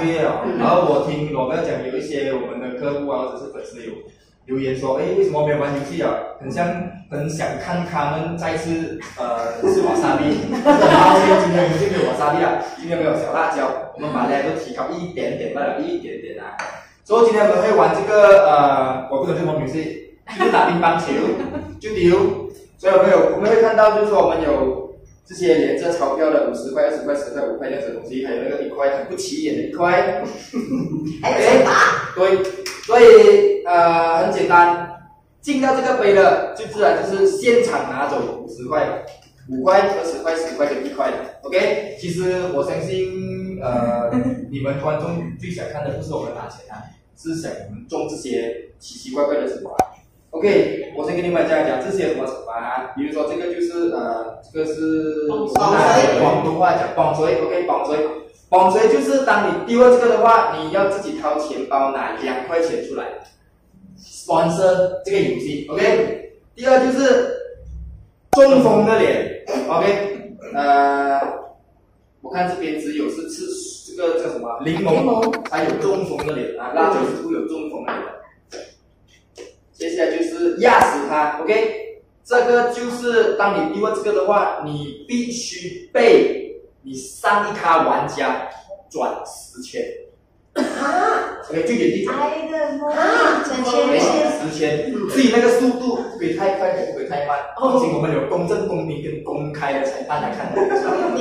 月了，然后我听罗哥讲有一些我们的客户啊或者是粉丝有留言说，为什么没有玩游戏啊？很想看他们再次吃瓦萨比。很抱歉，今天我们就没有瓦萨比了，今天没有小辣椒，我们把 level 提高一点点罢了，一点点啊。所以今天我们会玩这个我不懂这什么游戏，就是打乒乓球就丢。所以我们会看到就是说我们有这些连着钞票的50块、20块、10块、5块这样子的东西，还有那个1块很不起眼的1块。 还有谁打？ 对，所以很简单，进到这个杯的就自然就是现场拿走50块、5块、20块、10块跟1块的。OK， 其实我相信你们观众最想看的不是我们拿钱啊，是想我们中这些奇奇怪怪的惩罚。OK， 我先跟你们讲这些什么惩罚，比如说这个就是这个是广东话讲绑锤 ，OK， 绑锤。绑锤就是当你丢了这个的话，你要自己掏钱包拿2块钱出来 ，sponsor 这个游戏 ，OK。第二就是中风的脸 ，OK。我看这边只有是吃这个叫什么柠檬才有中风的脸啊，辣椒是不会有中风的脸的。接下来就是压死他 ，OK。这个就是当你丢了这个的话，你必须被你上一咖玩家转10圈。OK， 就原地转。 转 10圈，至于那个速度不可以太快，也不可以太慢。放心，我们有公正、公平跟公开的裁判来看的。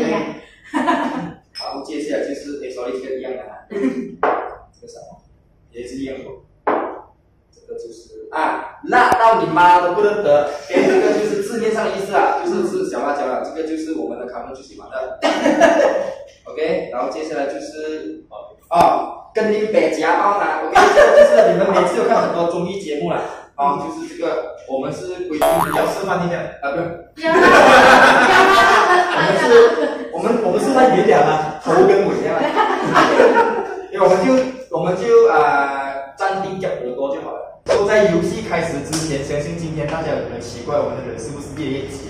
好，接下来就是sorry， 这个一样的啊。这个什么？也是一样的。这个就是辣到你妈都不认得。这个就是字面上的意思啊，就是小辣椒了。这个就是我们的卡门最喜欢的。OK， 然后接下来就是跟你北夹包拿。OK， 这个就是你们每次有看很多综艺节目啦。就是这个，我们是规定比较示范一下不用。我们示范远点啊，头跟尾这样。因为我们就暂定讲耳朵就好了。都在游戏开始之前，相信今天大家很奇怪，我们的人是不是越级啊？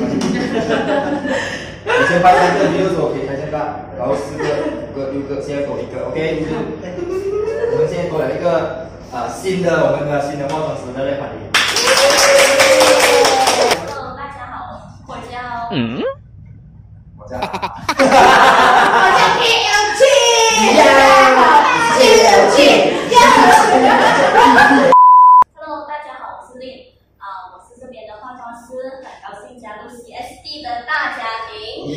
以前拍3个，就是说可以拍现大，然后4个、5个、6个，现在多1个 ，OK， 就是我们现在多了一个我们的新的化妆师的来欢迎。 Hello， 大家好，我叫我叫 Hello， 大家好，我是令我是这边的化妆师，很高兴加入 CSD 的大家庭。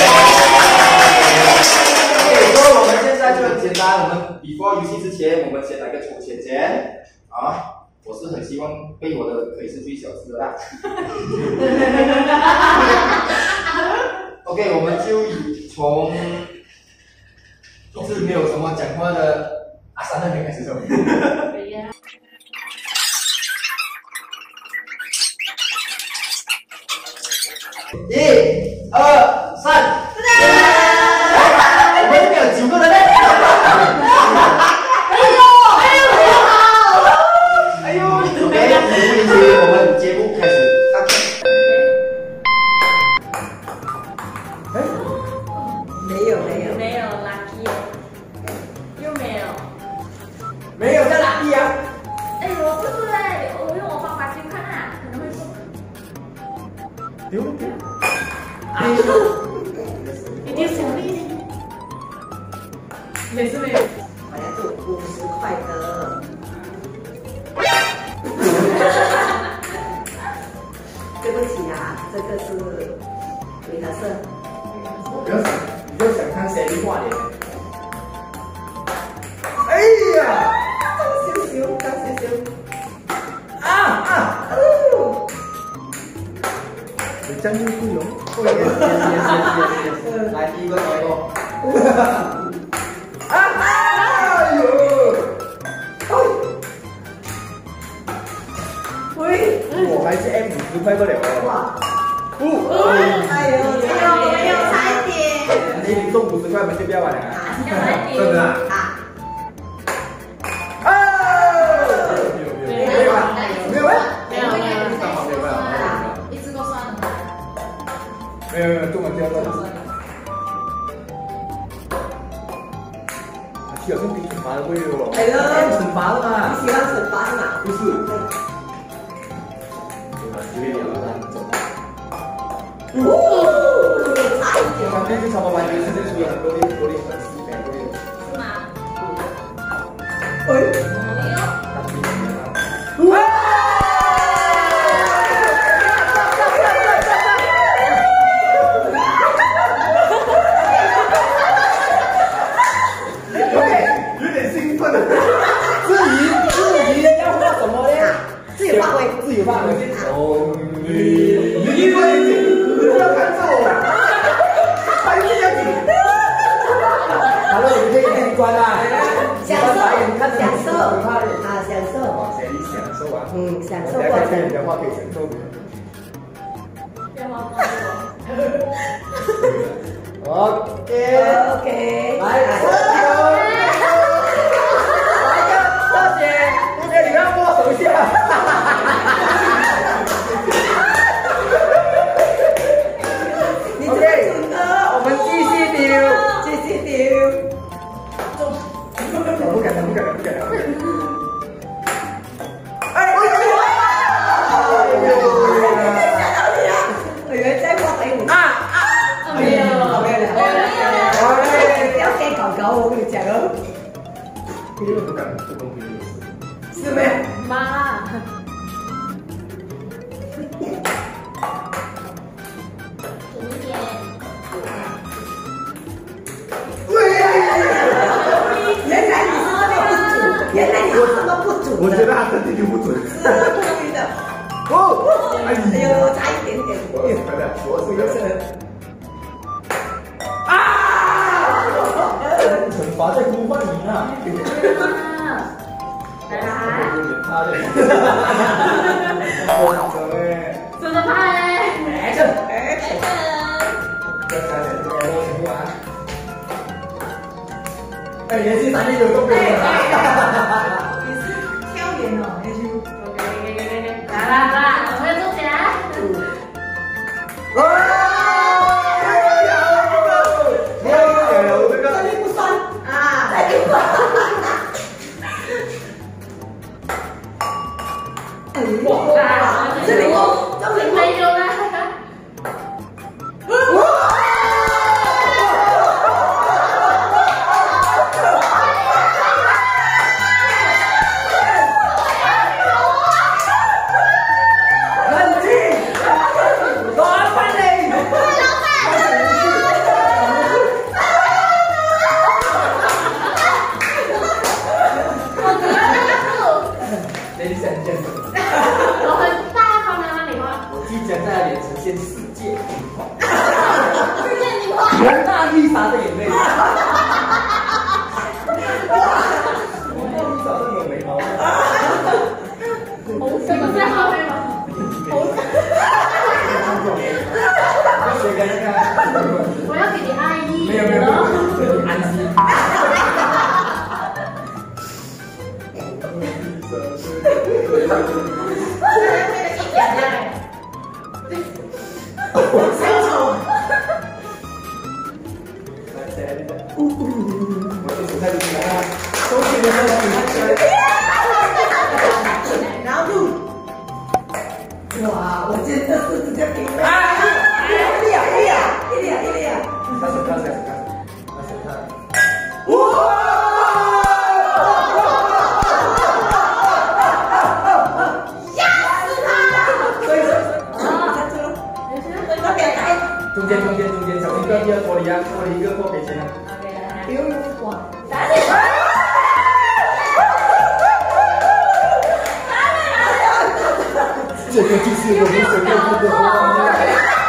所以我们现在就很简单，我们 before 游戏之前，我们先来个抽签先我是很希望被我的可以是最小只的啦。OK， 我们就从一直没有什么讲话的阿三那边开始抽。1、2、3，我们这边有9个人呢。我们节目开始。 没有 lucky， 又没有。 没有在哪里啊？ 我不是我用我方法去看可能会中。 丢。 一定小力。没事没有。 好像是50块的。对不起这个是维特色。 你不要想看谁画脸。哎呀！ 张羞羞。 你真会用。来第一个结果。我还是 M50块不了哇！ 没有差一点。 你中50块，我们就不要玩了。真的啊？没有， 一次都算了。 没有，中文不要乱。 是有是冰惩罚的味哦。 哎呦， 惩罚的嘛。 你喜欢惩罚是吗？ 不是。10秒了，走。 差一点。 旁边这场完全是出了很多练粉丝，很多练。 是吗？ 有点兴奋了。至于要画什么呢？ 自由发挥。 自由发挥。你不要看着我，还是要紧。好了，你可以关啦。 享受，享受啊， 享受。 谁享受啊？ 享受过程。 你的话可以享受的。 电话帮我。 OK。 来，大姐，你让握手一下。 你这个准的， 我们继续丢。不敢。哎呦！ 我以为再画给你。 没有， 不要给搞，我跟你讲哦。 不敢，不公平的事。 是没有？ 妈。 原来你这么不准。 我觉得他真的就不准。 是故意的。哎呦，差一点点。 我是惩罚在呼唤你呢。 怎么拍？ 哎，连续3天有动作。 你是挑远哦，连续。 来，我们坐起来。 这里不酸啊，这里不酸。哇，这里没有了。我很大方的让你画。 我即将在那里呈现世界名画。 世界名画。 蒙娜丽莎的眼泪。蒙娜丽莎这么美好。 红色的在后面吗？红色。 谁给你看？ 我要给你爱意。 没有，你安心。 哇，我真的是直接给你。 中间，小心隔壁要脱离啊，脱离一个破给钱啊。 哇， 这个就是我们所要的方法。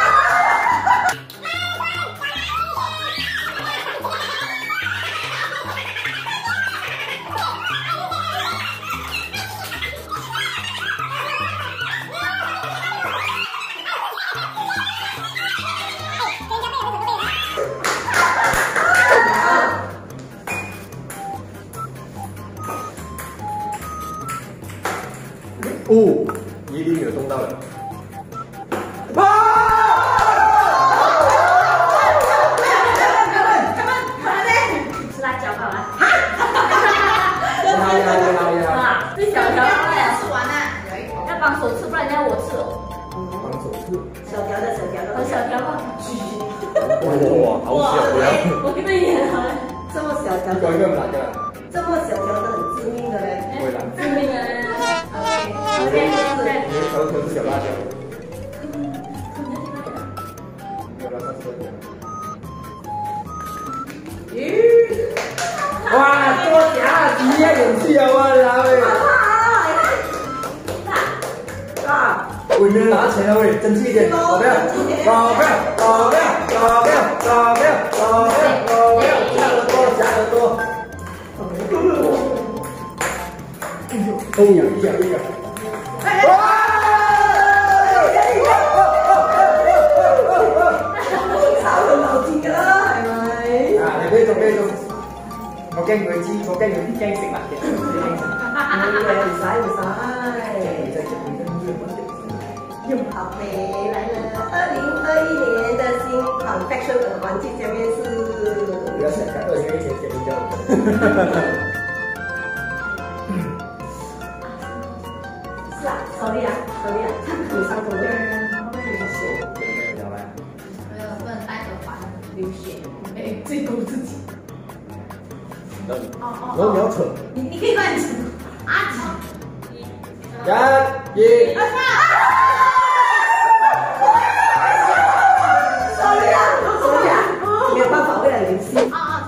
哦，一定有动到了。 吃辣椒好了。 小一个一个哪个？ 这么小条的很致命的嘞。 不会啦。 致命的。 对。 你的条条是小辣椒。有了，上次的。哇，多假，几样勇气啊！我来喂。啊！我能拿钱了喂，争气一点，搞不要，搞不要，搞不要，搞不要，搞不要，搞不要，搞不要，加得多，加得多。哎呀，一个一个。哇！炒到腦筋㗎啦，係咪？啊，你俾做咩做？我驚佢知，我驚佢啲驚食物嘅，唔使。 又好美来了！2021年的新 confection 的环境下面是。 不要想看20年前写的叫。 是啊，sorry 啊，上头的。 没有，不能带耳环，流血。哎，最多自己。 然后你要扯。 你可以乱扯。啊！ 一。 没有办法，为了联系。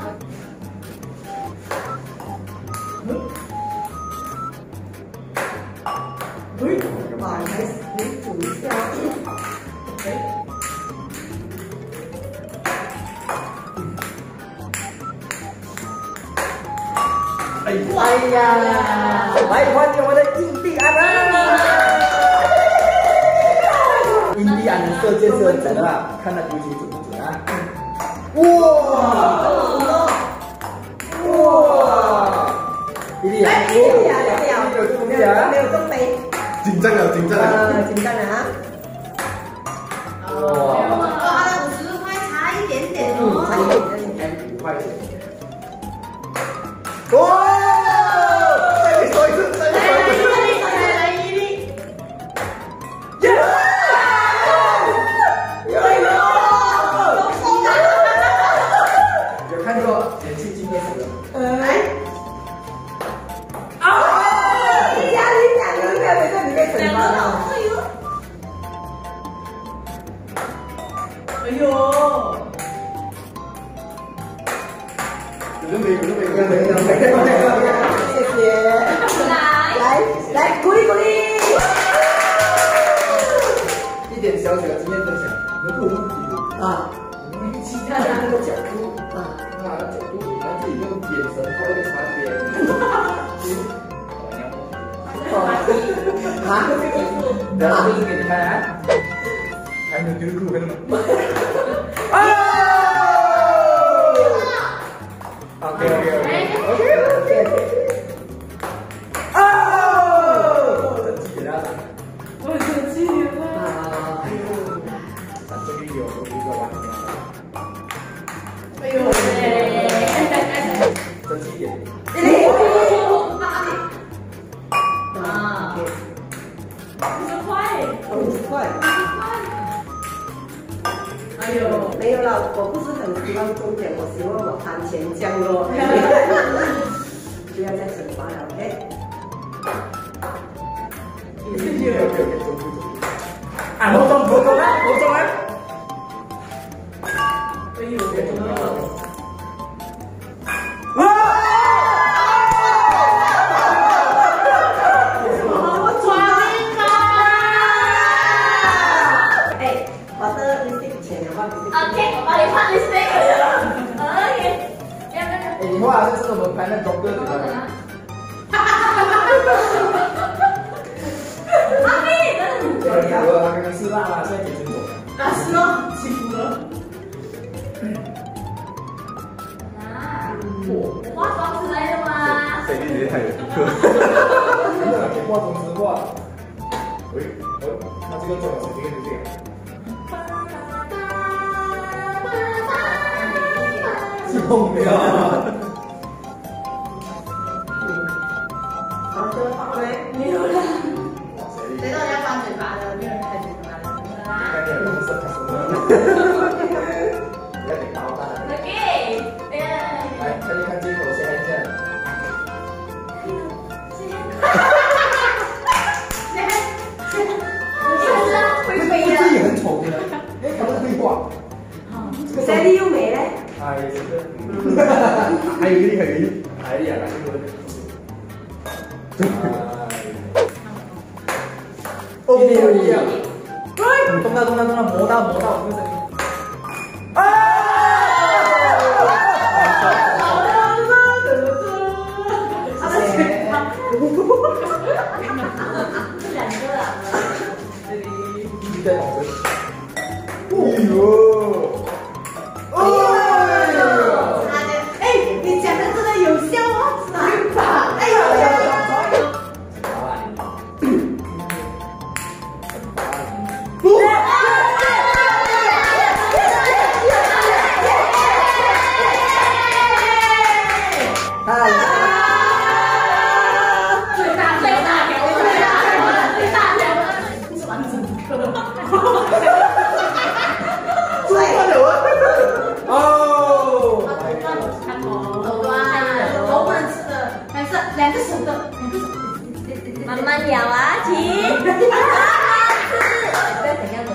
哇，开始你煮一下。 哎呀，来欢迎我的印第安人！印第安人射箭是很准的啦，看他毒气准不准啊？哇！哇！弟弟啊， 没有中杯。 紧张了，紧张了。 紧张了啊！ 哇，50块差一点点哦。 差一点点。 5块钱。哇！再说一次，再说一次。有看过连续纪念什么？ 你被惩罚了。 哎呦！ 有没有？ 谢谢。来，鼓励鼓励。 一点小小的经验分享，能不能啊， 其他的那个角度啊， 角度，你们自己用眼神做一个差别。啊，然后就是给你看啊，还没有丢入，看到吗？OK， 生气给大家， 我生气了。 这里有一个完美。 哎呦喂！ 生气一点。 啊，50块 ，50块。 哎呦， 没有了，我不是很希望中奖，我希望我谈钱降落。不要再惩罚了 ，OK？ 啊，冇中啦！ 哎呦！ 你画的是我们拍那中哥，知道吗？ 阿妹， 这个他刚刚吃辣了，现在给清楚。 啊，是哦，起伏了。啊，我化妆之类的吗？ 谁厉害的？真的，给化妆师画。喂，那这个做好，这个就这样。痛没有？ 好的，好嘞， 没有了。谁到要关嘴巴的？没有人开嘴巴的。 应该没有色卡什么。要点高大。 OK， 来，看一看镜头。 来一点，来一点。哦，对，动到，磨到，这个声音。啊！你在搞什么？哎呦！ 你讲的真的有效哦，是吧？哎呦！ 慢慢咬啊，请。再怎样的？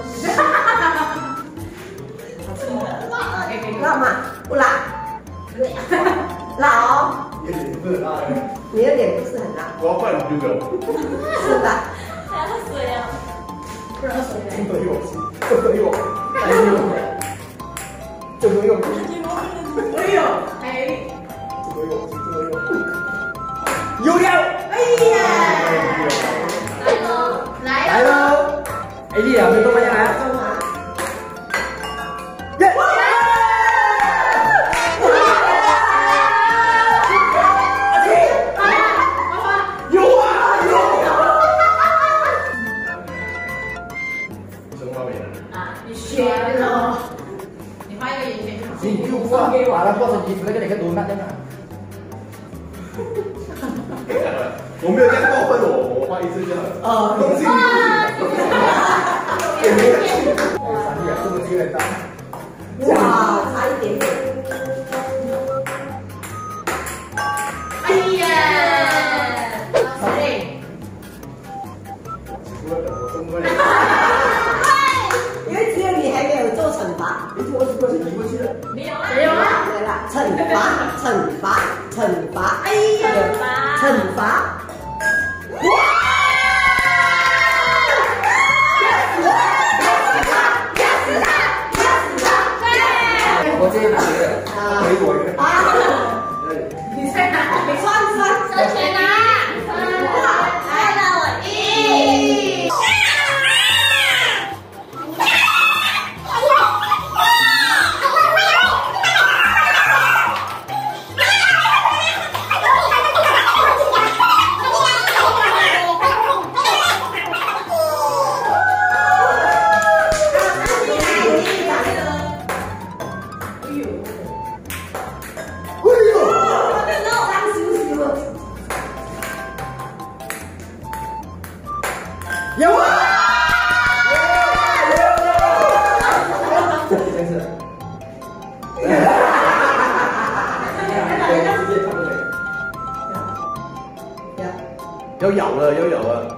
辣吗？不辣。辣哦。 有点不辣。 你的脸不是很辣。 我要换这个。 是的。 还要水啊？不然水嘞。 这个用，这个用，哎呦，这个用。 哎呦，哎。 这个用，这个用。有料！ 哎呀！ 来喽， 来喽！哎，你两个都没来。耶！有啊有！什么画面？ 啊，你选了，你画一个眼睛。 你就画，把它画成衣服，那个你看多难的嘛。我没有这样过分，我画一次就好。东西。三弟啊，这么有点大。 哇，差一点点。 哎呀，谁？ 除了等我中过来。 因为只有你还没有做惩罚。 你我过去，你过去了。 没有啊，没有啊。 对了，惩罚，哎呀，惩罚。 我这边拿一个，给我一个。 你在哪？你算。 收钱啦！来了，我一。 有啊！这真是。有咬了，有咬了。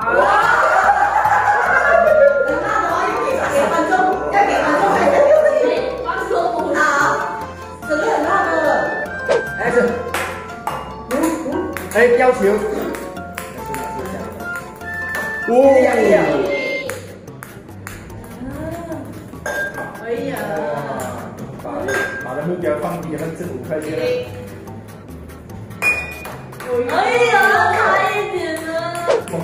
很辣的话，要给观众，要给观众看一下。 光说不好，真的很辣的。 哎是。哎，吊球。哇！ 哎呀！ 把目标放低，让这5块钱。 哎呀，差一点了。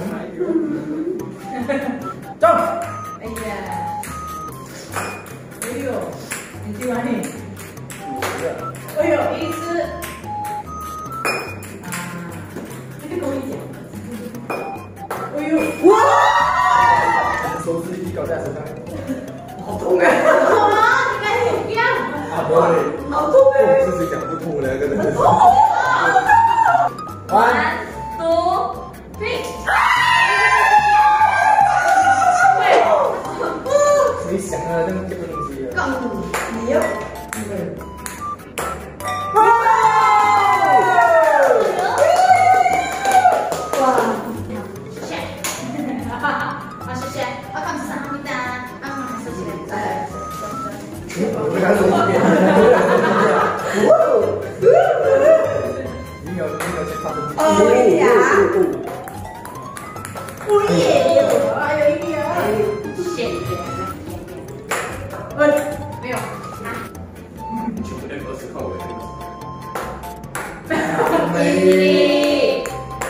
走。 哎呀！哎呦，你去哪里？哎呦，一只。啊，这个跟我讲。哎呦！哇！ 手指一搞在手上。 好痛哎！哇，你看你这样。 啊，对。 好痛哎！ 是谁讲不痛呢？真的是。 好痛！ 完。 哦，一点啊。哦耶！还有一点。 谢谢。没有啊。 全部都是靠我的。 一。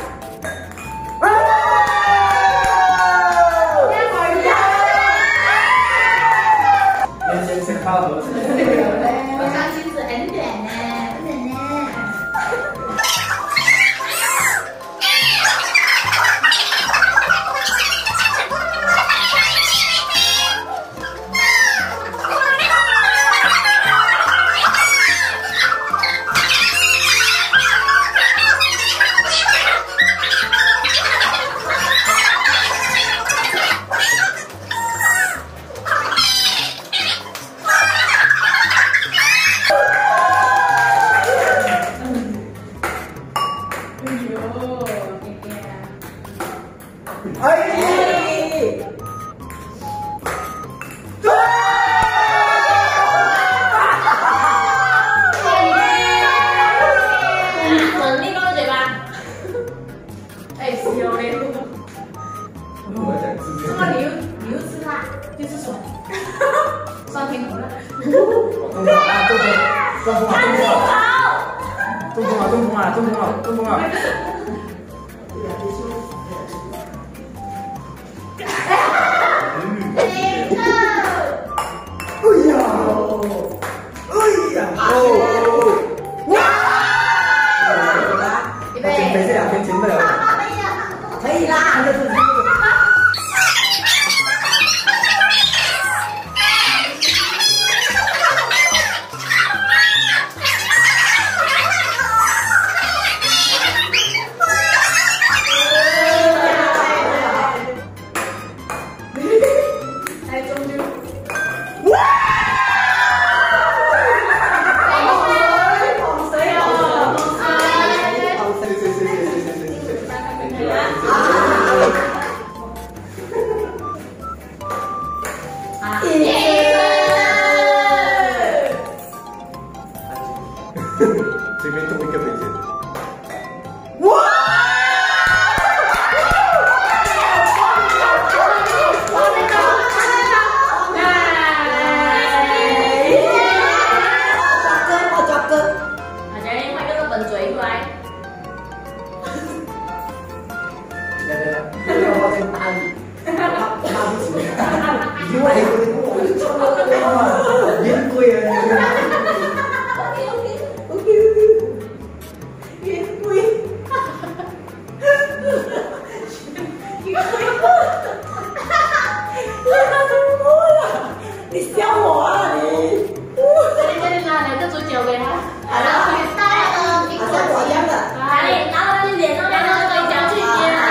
原先是靠我的。 我相信是很短呢，很短呢。 中风啊！ 没这两天停不了。 可以啦。 这边多一个杯子。 哇！你笑我啊你！ 这里拿两个猪脚给他，好了， 好像我一样的。 哪里？拿到你脸上，然后嘴角去接啊！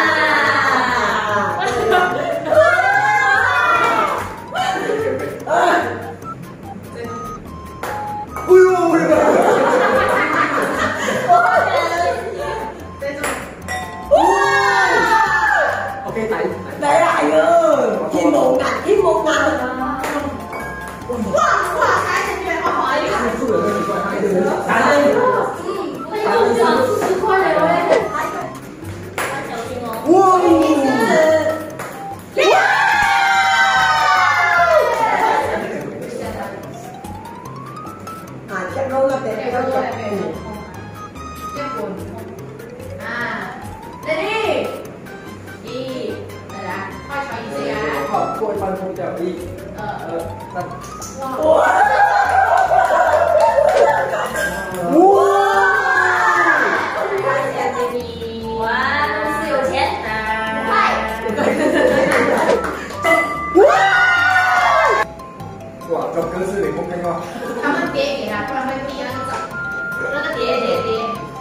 OK， 来啦，哎呦，天冇眼，天冇眼。哇哇，还是觉得好一点。 住了那几块，还是他又讲40块了喂，他小心哦。 哇！啊，跳高了，别跳高了。 ready， 1，再来，快传一次啊！ 好，过一半脱掉，1、2、3。 哇！哇！ 谢谢你，哇，是有钱， 哇，这歌是你不看吗？ 他们叠给他，不然会逼那个走，那个叠。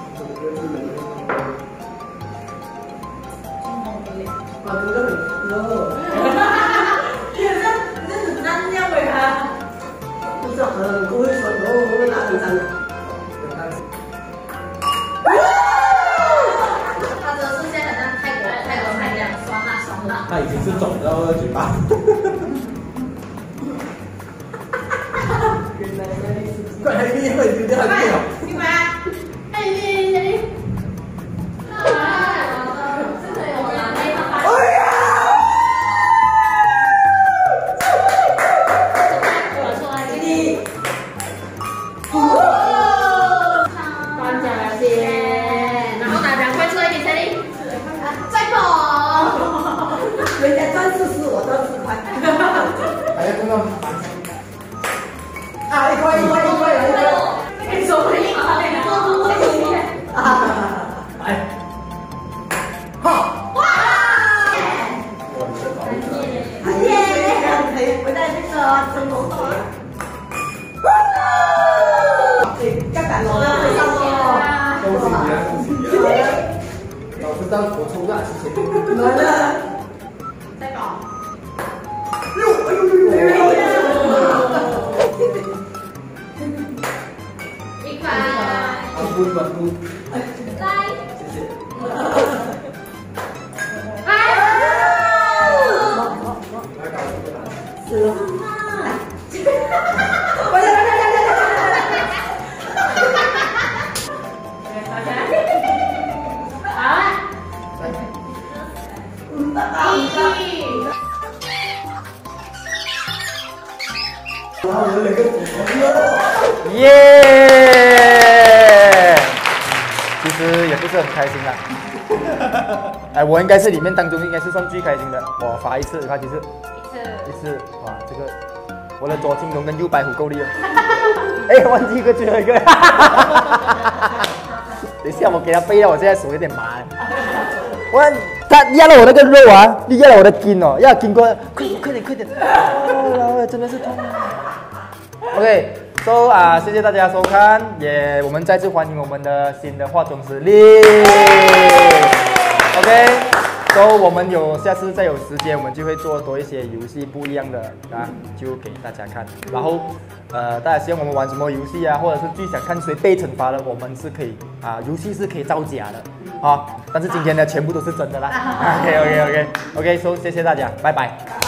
哇，哥哥很高。你很难尿给他。不是很故意说我哪里脏的？ 他的视线很像泰国菜一样酸辣。 他已经是肿到了嘴巴。原来快点，快丢掉，快丢掉！ 你们，哎你。 老师当我抽下之前， 来了， 再搞。一块。 关注。 来。 谢谢。 是了。 耶！其实也不是很开心啦。哎，我应该是里面当中应该是算最开心的。我罚一次，罚几次？一次。哇，这个我的左青龙跟右白虎够力哦。哎，忘记一个最后一个。等一下，我给他背了，我现在手有点麻。他压了我那个肉啊，又压了我的筋哦，要筋过，快点！哦，真的是痛啊。OK。So 谢谢大家收看，我们再次欢迎我们的新的化妆师丽。OK，So 我们下次再有时间，我们就会做多一些游戏不一样的就给大家看。然后大家希望我们玩什么游戏啊，或者是最想看谁被惩罚的，我们是可以游戏是可以造假的但是今天呢，全部都是真的啦。OK，So 谢谢大家，拜拜。